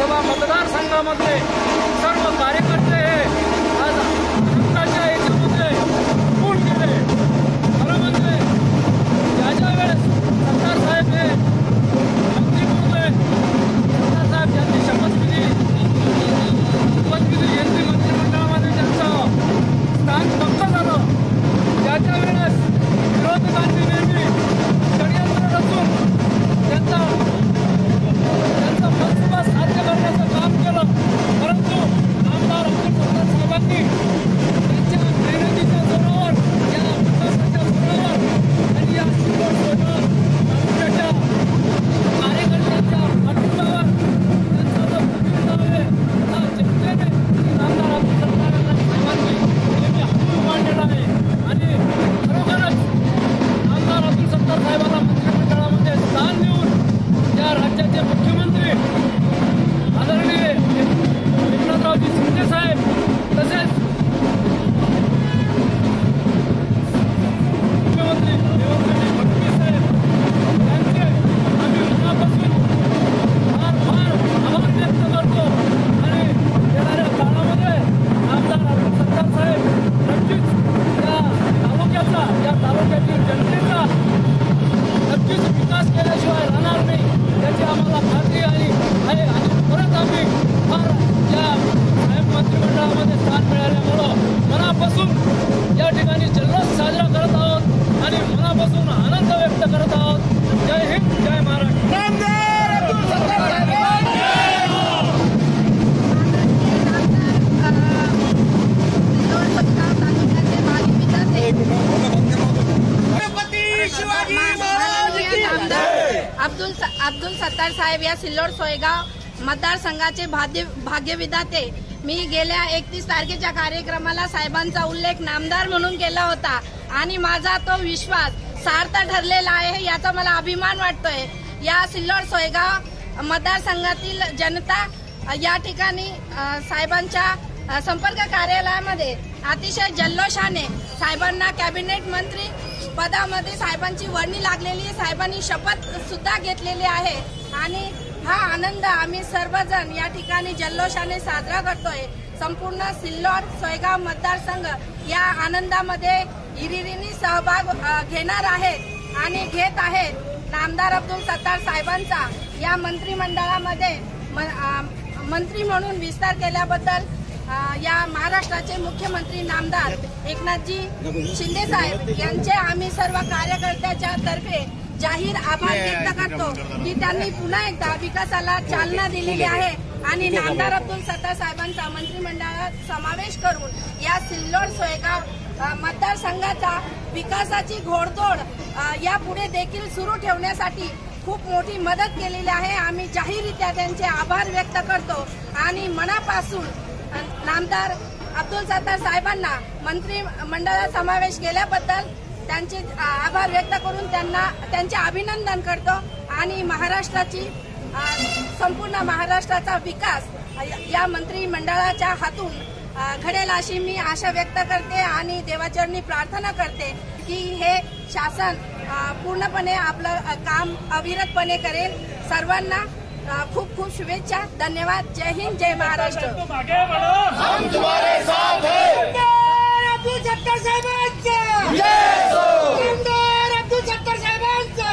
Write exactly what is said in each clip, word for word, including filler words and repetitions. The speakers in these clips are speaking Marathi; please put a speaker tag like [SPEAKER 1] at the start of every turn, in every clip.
[SPEAKER 1] विधानसभा मतदारसंघामधले सर्व कार्यकर्ते हे आज आनंदाच्या याच्यामध्ये गुण केले। खरं म्हणजे ज्या ज्या वेळेस सरदार साहेब हे मंत्री म्हणून सरदार साहेब यांनी शपथविधी शपथविधी यांनी मंत्रिमंडळामध्ये त्यांचं स्थान पक्क झालं, ज्या ज्या वेळेस विरोधकांनी नेहमी षडयंत्र रचून त्यांचा त्यांचा मनसुबा साध्य करण्याचं काम केलं, परंतु आमदार अब्दुल सत्तार साहेबांनी त्यांच्या मेहनतीच्या जोरावर या विकासाच्या जोरावर आणि या सिल्लोड सोयगाव तालुक्याच्या कार्यकर्त्यांच्या पाठिंब्यावर त्यांचा जो प्रतिनिधी आहे हा जनतेने आमदार अब्दुल सत्तार साहेबांनी नेहमी हातून मांडलेला आहे। आणि खरोखरच आमदार अब्दुल सत्तार साहेबांना मंत्रिमंडळामध्ये स्थान देऊन या राज्याचे मुख्यमंत्री आदरणीय एकनाथरावजी शिंदे साहेब तसेच मुख्यमंत्री देवेंद्रजी फडणवीस साहेब यांचे आम्ही मनापासून फार फार आभार व्यक्त करतो। आणि येणाऱ्या काळामध्ये आमदार अब्दुल सत्तार साहेब नक्कीच या तालुक्याचा या तालुक्यातील जनतेचा नक्कीच विकास केल्याशिवाय राहणार नाही याची आम्हाला खात्री आहे आहे आणि परत आम्ही फार या साहेब मंत्रिमंडळामध्ये स्थान मिळाल्यामुळं मनापासून या ठिकाणी जल्लोष साजरा करत आहोत आणि मनापासून आनंद व्यक्त करत आहोत। जय हिंद, जय महाराष्ट्र।
[SPEAKER 2] अब्दुल अब्दुल सत्तार साहेब या सिल्लोड सोयगाव मतदारसंघाचे भाग्य भाग्यविधाते। मी गेल्या एकतीस तारखेच्या कार्यक्रमाला साहेबांचा उल्लेख नामदार म्हणून केला होता आणि माझा तो विश्वास सार्थ ठरलेला आहे याचा मला अभिमान वाटतोय। या सिल्लोड सोयगाव मतदारसंघातील जनता या ठिकाणी साहेबांच्या संपर्क कार्यालयामध्ये अतिशय जल्लोषाने साहेबांना कॅबिनेट मंत्री पदामध्ये साहेबांची वर्णी लागलेली, साहेबांनी शपथ सुद्धा घेतलेली आहे आणि हा आनंद आम्ही सर्वजण या ठिकाणी जल्लोषाने साजरा करतोय। संपूर्ण सिल्लोड सोयगाव मतदारसंघ या आनंदामध्ये हिरिरीने सहभाग घेणार आहेत आणि घेत आहेत। नामदार अब्दुल सत्तार साहेबांचा या मंत्रिमंडळामध्ये मंत्री म्हणून विस्तार केल्याबद्दल या महाराष्ट्राचे मुख्यमंत्री नामदार एकनाथजी शिंदे साहेब यांचे आम्ही सर्व कार्यकर्त्याच्या तर्फे जाहीर आभार व्यक्त करतो की त्यांनी पुन्हा एकदा विकासाला चालना दिलेली आहे आणि नामदार अब्दुल सत्तार साहेबांचा मंत्रिमंडळात समावेश करून या सिल्लोड सोयगाव मतदारसंघाचा विकासाची घोडदौड यापुढे देखील सुरू ठेवण्यासाठी खूप मोठी मदत केलेली आहे। आम्ही जाहीररित्या त्यांचे आभार व्यक्त करतो आणि मनापासून नामदार अब्दुल सत्तार साहेबांना मंत्रिमंडळात समावेश केल्याबद्दल त्यांचे आभार व्यक्त करून त्यांना त्यांचे अभिनंदन करतो आणि महाराष्ट्राची संपूर्ण महाराष्ट्राचा विकास या मंत्रिमंडळाच्या हातून घडेल अशी मी आशा व्यक्त करते आणि देवाचरणी प्रार्थना करते की हे शासन पूर्णपणे आपलं काम अविरतपणे करेल। सर्वांना खूप खूप शुभेच्छा। धन्यवाद। जय हिंद, जय महाराष्ट्र।
[SPEAKER 3] हम तुम्हारे साथ हैं।
[SPEAKER 4] अब्दुल सत्तार साहेबांचा आमदार अब्दुल सत्तार साहेबांचा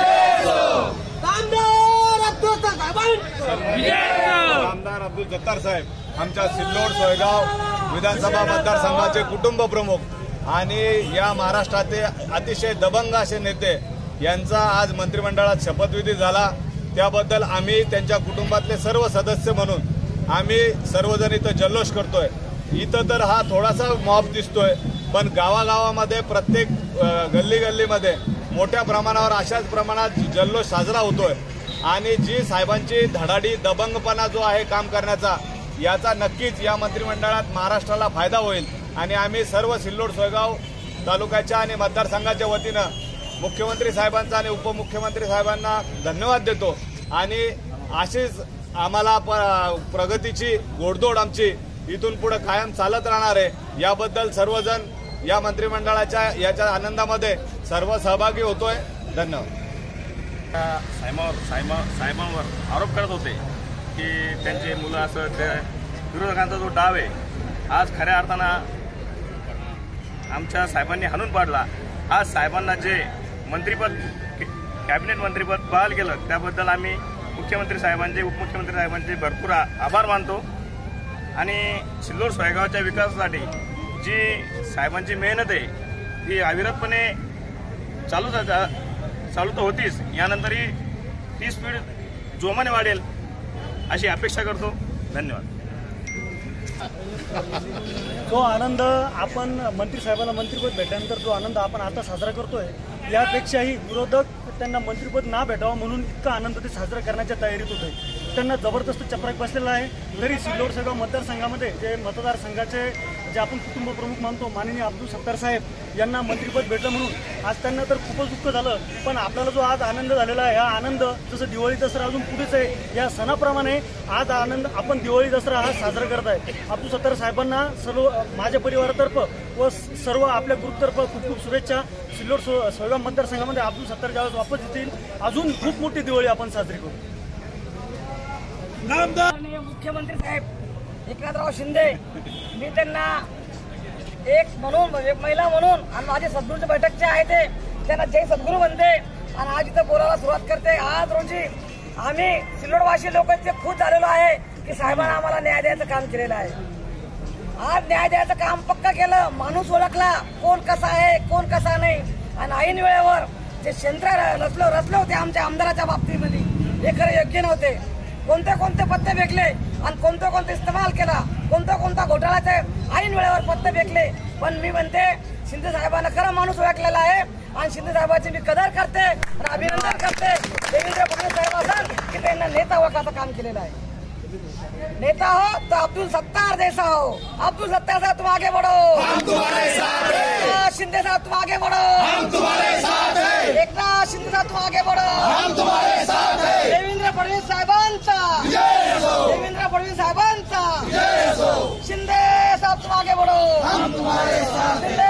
[SPEAKER 4] आमदार अब्दुल साहेबांचा
[SPEAKER 3] आमदार अब्दुल सत्तार साहेब आमच्या सिल्लोड सोयगाव विधानसभा मतदारसंघाचे कुटुंब प्रमुख आणि या महाराष्ट्राचे अतिशय दबंग असे नेते यांचा आज मंत्रिमंडळात शपथविधी झाला। त्याबद्दल आम्ही त्यांच्या कुटुंबातले सर्व सदस्य म्हणून आम्ही सर्वजण इथं जल्लोष करतोय। इथं तर हा थोडासा मॉब दिसतोय, पण गावागावामध्ये प्रत्येक गल्ली गल्लीमध्ये मोठ्या प्रमाणावर अशाच प्रमाणात जल्लोष साजरा होतोय आणि जी साहेबांची धडाडी दबंगपणा जो आहे काम करण्याचा याचा नक्कीच या मंत्रिमंडळात महाराष्ट्राला फायदा होईल आणि आम्ही सर्व सिल्लोड सोयगाव तालुक्याच्या आणि मतदारसंघाच्या वतीनं मुख्यमंत्री साहेबांचा आणि उपमुख्यमंत्री साहेबांना धन्यवाद देतो आणि अशीच आम्हाला प्रगतीची घोडदौड आमची इथून पुढे कायम चालत राहणार आहे। याबद्दल सर्वजण या मंत्रिमंडळाच्या याच्या आनंदामध्ये सर्व सहभागी होतोय। धन्यवाद।
[SPEAKER 5] साहेबांवर साहेबांवर आरोप करत होते की त्यांचे मुलं असं ते विरोधकांचा जो डाव आहे आज खऱ्या अर्थानं आमच्या साहेबांनी हाणून पाडला। आज साहेबांना जे मंत्रिपद कॅबिनेट मंत्रिपद बहाल केलं त्याबद्दल आम्ही मुख्यमंत्री साहेबांचे उपमुख्यमंत्री साहेबांचे भरपूर आभार मानतो आणि सिल्लोड सोयगावच्या विकासासाठी जी साहेबांची मेहनत आहे ती अविरतपणे चालू चालू तर होतीच, यानंतरही ती स्पीड जोमाने वाढेल अशी अपेक्षा करतो। धन्यवाद।
[SPEAKER 6] जो आनंद आपण मंत्री साहेबांना मंत्रिपद भेटल्यानंतर जो आनंद आपण आता साजरा करतोय यापेक्षाही विरोधक त्यांना मंत्रिपद ना भेटावं म्हणून इतका आनंद ते साजरा करण्याच्या तयारीत होते। त्यांना जबरदस्त चपराक बसलेला आहे। तरी सिल्लोड सोयगाव मतदारसंघामध्ये जे मतदारसंघाचे जे आपण कुटुंब प्रमुख मानतो माननीय अब्दुल सत्तार साहेब यांना मंत्रिपद भेटलं म्हणून आज त्यांना तर खूपच दुःख झालं, पण आपल्याला जो आज आनंद झालेला आहे हा आनंद जसं दिवाळी दसरा अजून पुढेच आहे या सणाप्रमाणे आज आनंद आपण दिवाळी दसरा हा साजरा करत आहे। अब्दुल सत्तार साहेबांना सर्व माझ्या परिवारातर्फ व सर्व आपल्या ग्रुपतर्फ खूप खूप शुभेच्छा। सिल्लोड सोयगाव मतदारसंघामध्ये अब्दुल सत्तार ज्यावेळेस वापस येतील अजून खूप मोठी दिवाळी आपण साजरी करू।
[SPEAKER 7] माननीय मुख्यमंत्री साहेब एकनाथराव शिंदे, मी त्यांना एक म्हणून एक महिला म्हणून आणि माझे सद्गुरूचे बैठकचे आहे ते त्यांना जय सद्गुरू म्हणते आणि आज इथं बोलायला सुरुवात करते। आज रोजी आम्ही सिल्लोडवासी लोकांचे खुश झालेलो आहे की साहेबांना आम्हाला न्याय द्यायचं काम केलेलं आहे। आज न्याय द्यायचं काम पक्का केलं, माणूस ओळखला कोण कसा आहे कोण कसा नाही आणि ऐन वेळेवर जे शंत्र रचलो रचले होते आमच्या आमदाराच्या बाबतीमध्ये हे खरं योग्य नव्हते। कोणते कोणते पत्ते फेकले आणि कोणता कोणता इस्तेमाल केला, कोणता कोणता घोटाळ्याचे ऐन वेळेवर पत्ते फेकले, पण मी म्हणते शिंदे साहेबांना खरं माणूस ओळखलेला आहे आणि शिंदे साहेबांची मी कदर करते आणि अभिनंदन करते। देवेंद्र फडणवीस साहेबांना की त्यांना नेता ओळखाचं काम केलेलं आहे। नेता हो तो अब्दुल सत्तार जैसा हो। अब्दुल सत्तार साहब तुम आगे बढ़ो, हम तुम्हारे साथ हैं। शिंदे साहब तुम आगे बढ़ो, हम तुम्हारे साथ हैं। एकनाथ शिंदे साहब तुम आगे बढ़ो, हम तुम्हारे साथ हैं। देवेंद्र फडणवीस साहेबांचा जय हो, देवेंद्र फडणवीस साहेबांचा जय हो। शिंदे साहब तुम आगे बढ़ो, हम तुम्हारे साथ हैं।